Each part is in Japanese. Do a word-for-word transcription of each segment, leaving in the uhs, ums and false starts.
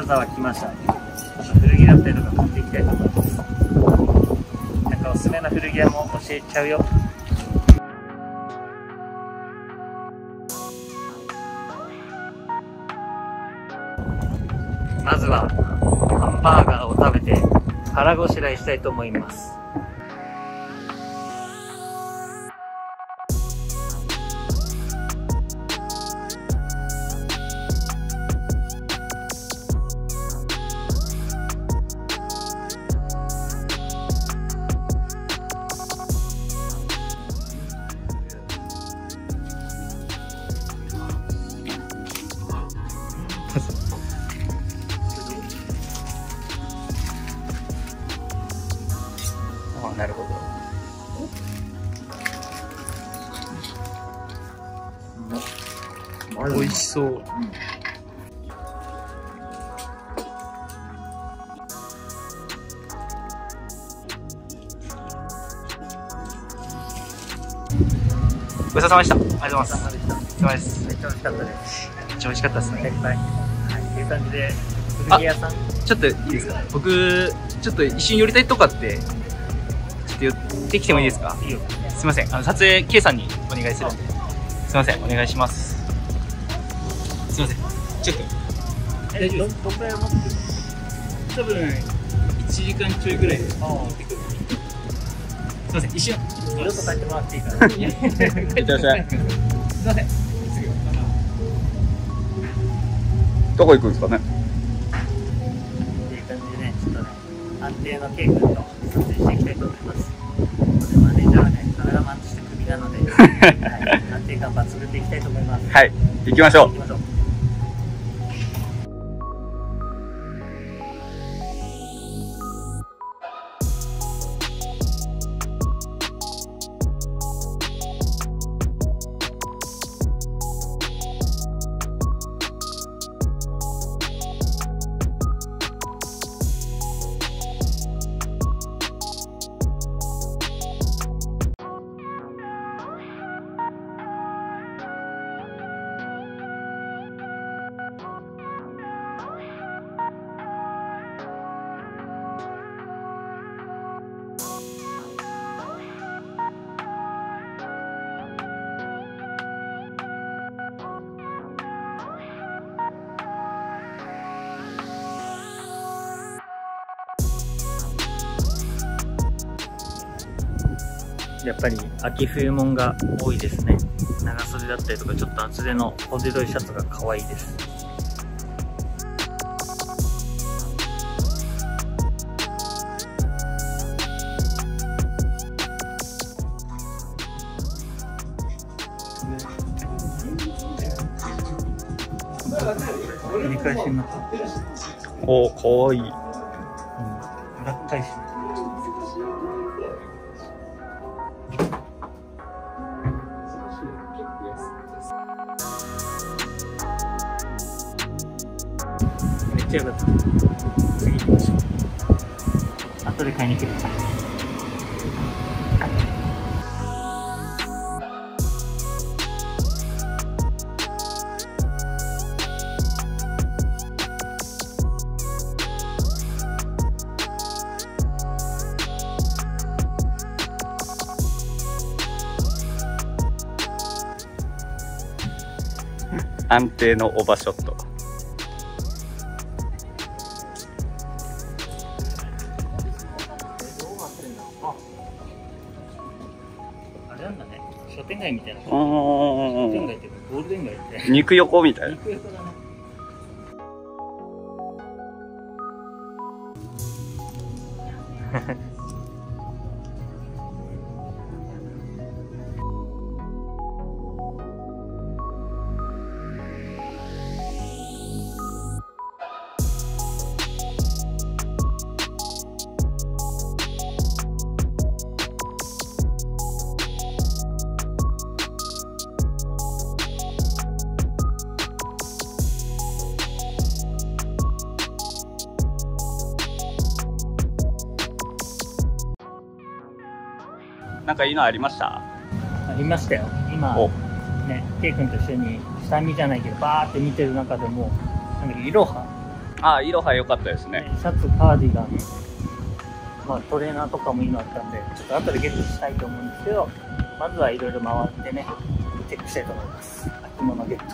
沢来ました。古着だったりとか買っていきたいと思います。なんかおすすめの古着屋も教えちゃうよ。まずはハンバーガーを食べて腹ごしらえしたいと思います。あ、なるほど。美味しそう。うん、ごちそうさまでした。ありがとうございます。お疲れ様です。めっちゃ美味しかったです。めっちゃ美味しかったですね。はい、っていう感じで、古着屋さん。ちょっといいですか。僕、ちょっと一瞬寄りたいとかって、ちょっと寄ってきてもいいですか。いいよ。すみません。あの撮影 K さんにお願いするんで。すみません。お願いします。すみません。ちょっと。え、ど、どんくらい持ってる？多分いちじかんちょいぐらいで持ってくる。すみません。一瞬。ちょっと帰ってもらっていいかな。いってらっしゃい。すみません。 どこ行くんですかね。 っていう感じでね、ちょっとね、安定の K 君と撮影していきたいと思います。マネージャーはね、カメラマンとしてクビなので、はい、安定感抜群でいきたいと思います。 はい、行きましょう。 行きましょう。やっぱり秋冬物が多いですね。長袖だったりとかちょっと厚手のコーデュロイシャツが可愛いです。繰り返しになった。 おー、かわいい。うん、 裏返し。めっちゃよかった。次行きましょう。後で買いに来る。 安定のオーバーショット。 あれなんだね、商店街みたいな。商店街っていうかゴールデン街って。 肉横みたいな。 肉横だね。 なんかいいのありました？ ありましたよ。今ね、K 君と一緒に下見じゃないけどバーって見てる中でもなんだっけ、イロハあ、いろは良かったですね。 シャツ、カーディガン、まあトレーナーとかもいいのあったんで、ちょっと後でゲットしたいと思うんですけど、まずはいろいろ回ってね、チェックしたいと思います。秋物ゲット。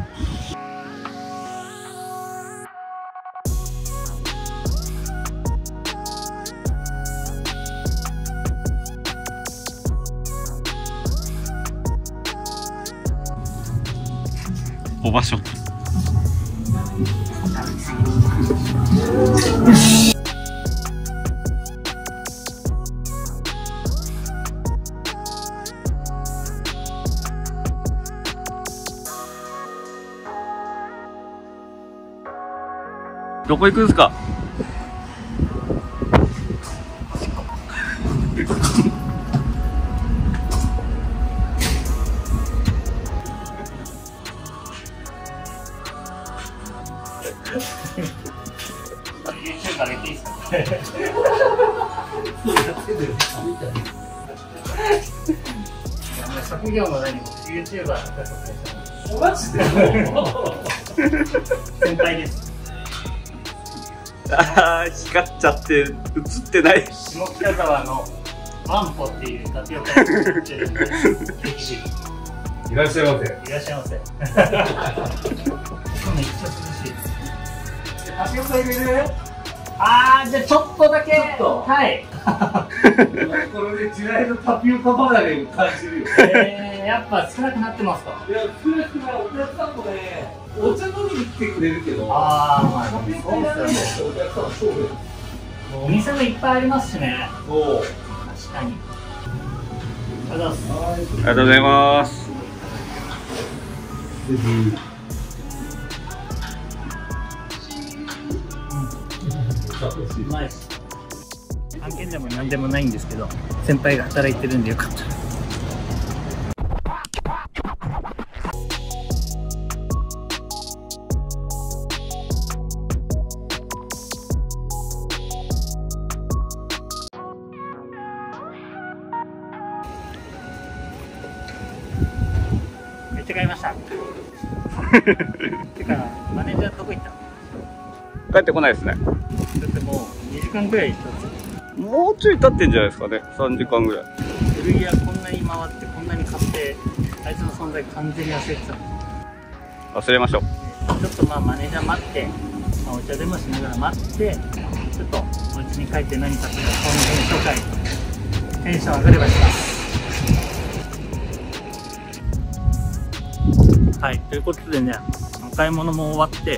オバショット。どこ行くんすか？ YouTube 上げていいですか？職業も何も YouTuber の方です。マジで？先輩です。 ああ、光っちゃって映ってない。 下北沢のワンポっていうタピオカ屋さんに行ってるんで、 いらっしゃいませ。 いらっしゃいませ。今めっちゃ涼しいです。タピオカ入れる？あー、じゃあちょっとだけ。はい。 これで地雷のタピオカ離れを感じるよ。 えー、やっぱ少なくなってますか？ いや、少なくない。お客さんもね、お茶飲みに来てくれるけど。 あー、まあ、 タピオカいらないんだってお客さんはそうだよ。 お店もいっぱいありますしね。 そう。 確かに。ありがとうございます。 ありがとうございます。 うまいです。案件でも何でもないんですけど、先輩が働いてるんでよかった。めっちゃ買いました。てか、マネージャーどこ行ったの？ 帰ってこないですね。 だってもうにじかんぐらい経つ。 もうちょい経ってんじゃないですかね。さんじかんぐらい。 古着屋こんなに回ってこんなに買って、あいつの存在完全に忘れてたの。 忘れましょう。 ちょっとまあマネージャー待って、まあ、お茶でもしながら待って、ちょっとお家に帰って何かっていうかこの編集会テンション上がればします。はい、ということでね、お買い物も終わって、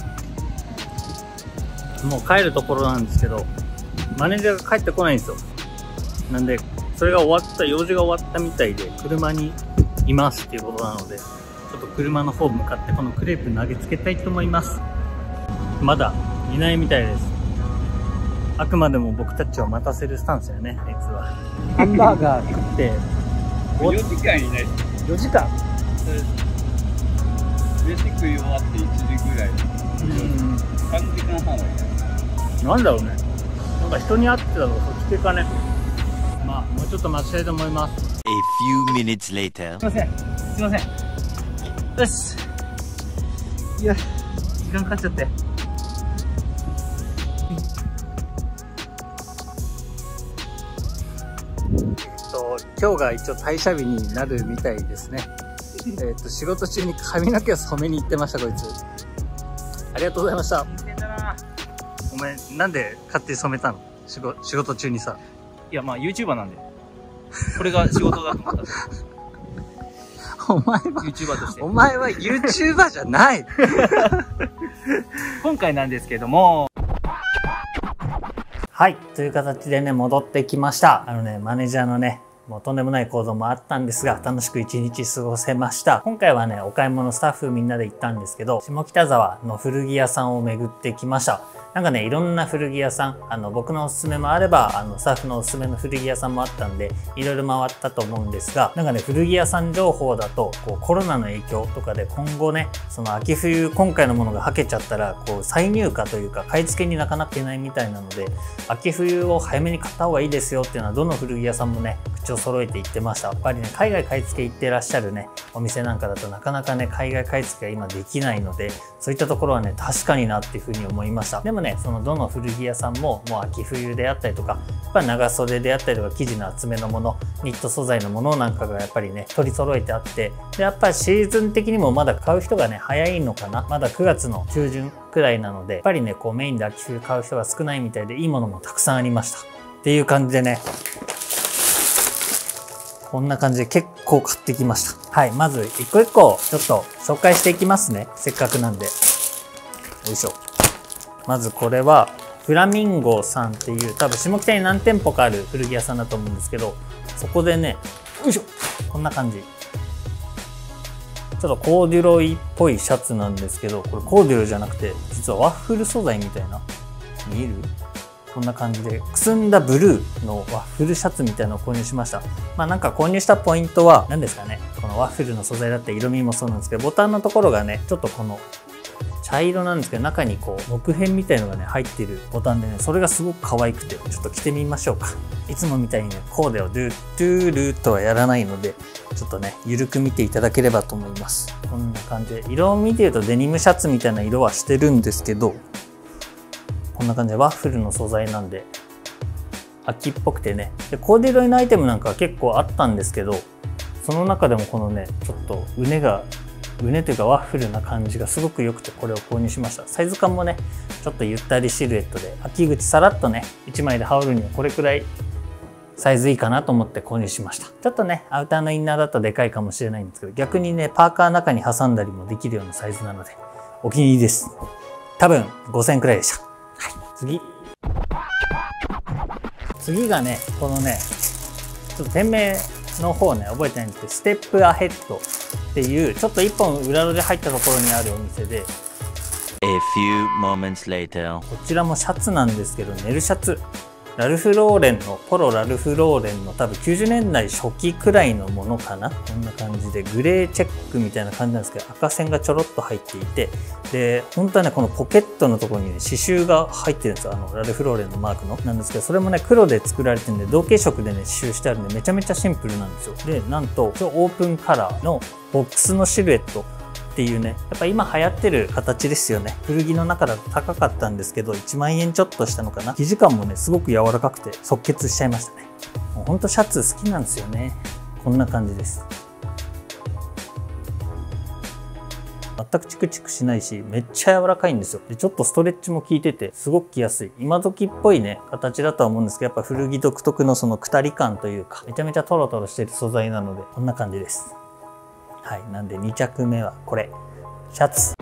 もう帰るところなんですけど、マネージャーが帰ってこないんですよ。なんで、それが終わった、用事が終わったみたいで、車にいますっていうことなので、ちょっと車の方向かってこのクレープ投げつけたいと思います。まだいないみたいです。あくまでも僕たちを待たせるスタンスやね、あいつは。ハンバーガー食って、 よじかんいないです。 よじかん飯食い終わっていちじぐらい。 うん。 さんじかんはんはいない。 なんだろうね。なんか人に会ってたのがそっち系かね。まあ、もうちょっと待ちたいと思います。 A few minutes later. すいません。すいません。よし。いや、時間かかっちゃって。えっと、今日が一応退社日になるみたいですね。えっと、仕事中に髪の毛を染めに行ってました、こいつ。ありがとうございました。お前、なんで勝手に染めたの？仕事、仕事中にさ。 いや、まあ YouTuber なんで。これが仕事だと思った。 お前は、 YouTuber として。 お前は YouTuber じゃない。 今回なんですけども。 はい。という形でね、戻ってきました。あのね、マネージャーのね、もうとんでもない行動もあったんですが、楽しく一日過ごせました。今回はね、お買い物スタッフみんなで行ったんですけど、下北沢の古着屋さんを巡ってきました。 なんかね、いろんな古着屋さん、あの、僕のおすすめもあれば、あの、スタッフのおすすめの古着屋さんもあったんで、いろいろ回ったと思うんですが、なんかね、古着屋さん情報だと、こう、コロナの影響とかで今後ね、その秋冬、今回のものがはけちゃったら、こう、再入荷というか、買い付けになかなかいけないみたいなので、秋冬を早めに買った方がいいですよっていうのは、どの古着屋さんもね、口を揃えて言ってました。やっぱりね、海外買い付け行ってらっしゃるね、お店なんかだとなかなかね、海外買い付けが今できないので、そういったところはね、確かになっていうふうに思いました。でもね、そのどの古着屋さんも、もう秋冬であったりとか、やっぱり長袖であったりとか、生地の厚めのもの、ニット素材のものなんかがやっぱりね、取り揃えてあって、で、やっぱりシーズン的にもまだ買う人がね、早いのかな。まだくがつの中旬くらいなので、やっぱりね、こうメインで秋冬買う人が少ないみたいで、いいものもたくさんありました。っていう感じでね、こんな感じで結構買ってきました。はい、まず一個一個ちょっと紹介していきますね。せっかくなんで。よいしょ。まずこれは、フラミンゴさんっていう、多分下北に何店舗かある古着屋さんだと思うんですけど、そこでね、よいしょ。こんな感じ。ちょっとコーデュロイっぽいシャツなんですけど、これコーデュロイじゃなくて、実はワッフル素材みたいな。見える？こんな感じで、くすんだブルーのワッフルシャツみたいなのを購入しました。まあなんか購入したポイントは、何ですかね。このワッフルの素材だったり色味もそうなんですけど、ボタンのところがね、ちょっとこの、茶色なんですけど、中にこう、木片みたいのがね、入ってるボタンでね、それがすごく可愛くて、ちょっと着てみましょうか。いつもみたいにね、コーデをドゥドゥルーとはやらないので、ちょっとね、ゆるく見ていただければと思います。こんな感じで、色を見てるとデニムシャツみたいな色はしてるんですけど、こんな感じでワッフルの素材なんで、秋っぽくてね。で、コーデュロイのアイテムなんかは結構あったんですけど、その中でもこのね、ちょっとうねが、うねというかワッフルな感じがすごく良くてこれを購入しました。サイズ感もね、ちょっとゆったりシルエットで、秋口さらっとね、いちまいで羽織るにはこれくらいサイズいいかなと思って購入しました。ちょっとね、アウターのインナーだとでかいかもしれないんですけど、逆にね、パーカーの中に挟んだりもできるようなサイズなので、お気に入りです。多分ごせんえんくらいでした。はい、次。次がね、このね、ちょっと店名の方ね、覚えてないんですけど、ステップアヘッドっていう、ちょっと一本裏路で入ったところにあるお店で、 A few moments later. こちらもシャツなんですけど、ネルシャツ。ラルフローレンの、ポロラルフローレンの多分きゅうじゅうねんだい初期くらいのものかな。こんな感じで、グレーチェックみたいな感じなんですけど、赤線がちょろっと入っていて、で、本当はね、このポケットのところにね、刺繍が入ってるんですよ。あの、ラルフローレンのマークの。なんですけど、それもね、黒で作られてるんで、同系色でね、刺繍してあるんで、めちゃめちゃシンプルなんですよ。で、なんと、オープンカラーのボックスのシルエット。っていうね、やっぱ今流行ってる形ですよね。古着の中だと高かったんですけど、いちまんえんちょっとしたのかな。生地感もね、すごく柔らかくて即決しちゃいましたね。もうほんとシャツ好きなんですよね。こんな感じです。全くチクチクしないし、めっちゃ柔らかいんですよ。で、ちょっとストレッチも効いてて、すごく着やすい。今時っぽいね、形だとは思うんですけど、やっぱ古着独特のそのくたり感というか、めちゃめちゃトロトロしてる素材なので、こんな感じです。はい。なんでに着目はこれ。シャツ。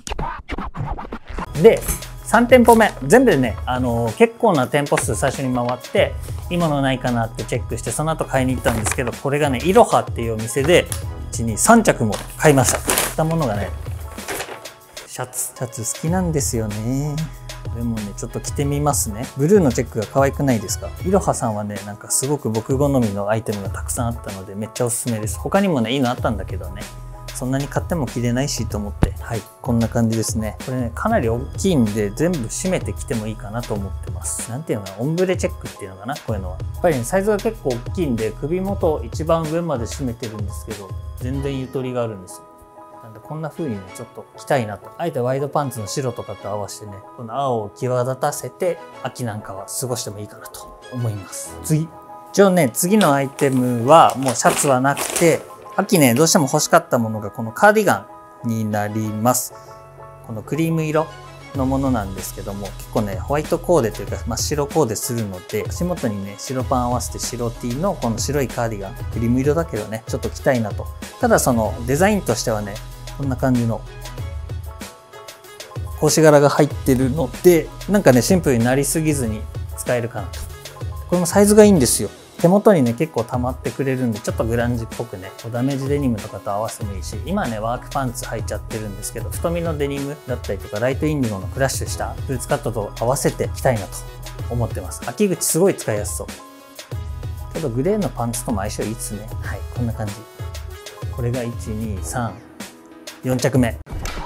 で、さん店舗目。全部でね、あのー、結構な店舗数最初に回って、いいものないかなってチェックして、その後買いに行ったんですけど、これがね、いろはっていうお店で、いち、に、さん着も買いました。買ったものがね、シャツ。シャツ好きなんですよね。でもね、ちょっと着てみますね。ブルーのチェックが可愛くないですか？いろはさんはね、なんかすごく僕好みのアイテムがたくさんあったので、めっちゃおすすめです。他にもね、いいのあったんだけどね、そんなに買っても着れないしと思って、はい、こんな感じですね。これね、かなり大きいんで、全部締めて着てもいいかなと思ってます。なんていうのかな、オンブレチェックっていうのかな、こういうのは。やっぱりね、サイズが結構大きいんで、首元一番上まで締めてるんですけど、全然ゆとりがあるんですよ。なんでこんな風にね、ちょっと着たいなと。あえてワイドパンツの白とかと合わせてね、この青を際立たせて、秋なんかは過ごしてもいいかなと思います。次。一応ね、次のアイテムはもうシャツはなくて、秋ね、どうしても欲しかったものがこのカーディガンになります。このクリーム色のものなんですけども、結構ね、ホワイトコーデというか、まあ、白コーデするので、足元にね、白パン合わせて白 T のこの白いカーディガン、クリーム色だけどね、ちょっと着たいなと。ただそのデザインとしてはね、こんな感じの格子柄が入ってるので、なんかね、シンプルになりすぎずに使えるかなと。これもサイズがいいんですよ。 手元にね結構溜まってくれるんで、ちょっとグランジっぽくねダメージデニムとかと合わせてもいいし、今ねワークパンツ履いちゃってるんですけど、太めのデニムだったりとかライトインディゴのクラッシュしたブーツカットと合わせていきたいなと思ってます。秋口すごい使いやすそう。ちょっとグレーのパンツとも相性いいっすね。はい、こんな感じ。これがいちにさんよん着目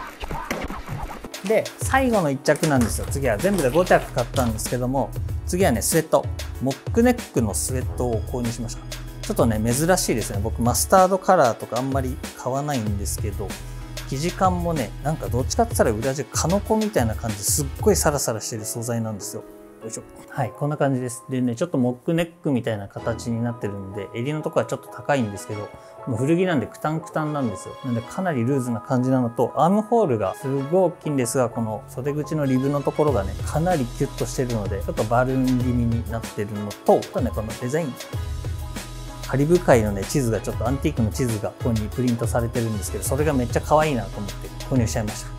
で、最後のいっ着なんですよ。次は全部でご着買ったんですけども、次はねスウェット、モックネックのスウェットを購入しました。ちょっとね珍しいですね。僕マスタードカラーとかあんまり買わないんですけど、生地感もねなんかどっちかって言ったら裏地カノコみたいな感じで、すっごいサラサラしてる素材なんですよ。よいしょ。はい、こんな感じです。でね、ちょっとモックネックみたいな形になってるんで、襟のとこはちょっと高いんですけど、もう古着なんでクタンクタンなんですよ。なんでかなりルーズな感じなのと、アームホールがすごい大きいんですが、この袖口のリブのところがね、かなりキュッとしてるので、ちょっとバルーン気味になってるのと、あとね、このデザイン。カリブ海のね、地図がちょっとアンティークの地図がここにプリントされてるんですけど、それがめっちゃ可愛いなと思って購入しちゃいました。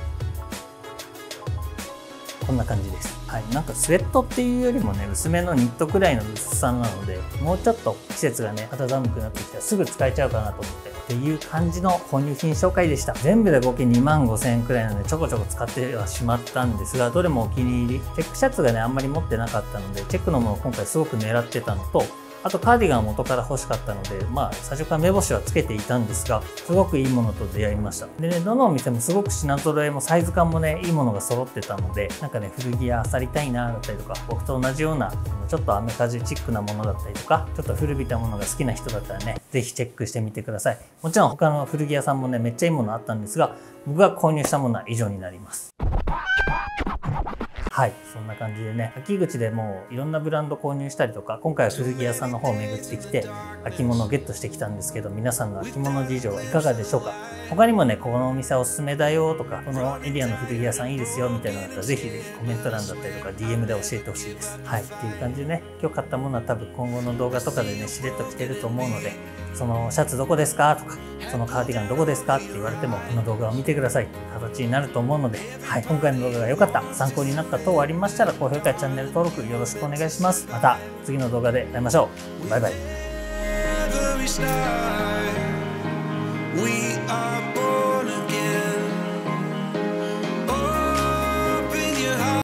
こんな感じです。はい、なんかスウェットっていうよりもね、薄めのニットくらいの薄さなので、もうちょっと季節がね、肌寒くなってきたらすぐ使えちゃうかなと思ってっていう感じの購入品紹介でした。全部で合計にまんごせんえんくらいなので、ちょこちょこ使ってはしまったんですが、どれもお気に入り。チェックシャツがね、あんまり持ってなかったので、チェックのものを今回すごく狙ってたのと、あとカーディガンは元から欲しかったので、まあ最初から目星はつけていたんですが、すごくいいものと出会いました。でね、どのお店もすごく品揃えもサイズ感もね、いいものが揃ってたので、なんかね、古着屋漁りたいなだったりとか、僕と同じような、ちょっとアメカジチックなものだったりとか、ちょっと古びたものが好きな人だったらね、ぜひチェックしてみてください。もちろん他の古着屋さんもね、めっちゃいいものあったんですが、僕が購入したものは以上になります。はい、そんな感じでね、秋口でもういろんなブランド購入したりとか、今回は古着屋さんの方を巡ってきて、秋物をゲットしてきたんですけど、皆さんの秋物事情はいかがでしょうか。他にもね、このお店はおすすめだよとか、このエリアの古着屋さんいいですよみたいなのだったら、ぜひぜひコメント欄だったりとか ディーエム で教えてほしいです。はい、っていう感じでね、今日買ったものは多分今後の動画とかでね、しれっと着てると思うので、そのシャツどこですかとか、そのカーディガンどこですかって言われても、この動画を見てくださいっていう形になると思うので、はい、今回の動画が良かった、参考になった等ありましたら、高評価やチャンネル登録よろしくお願いします。また次の動画で会いましょう。バイバイ。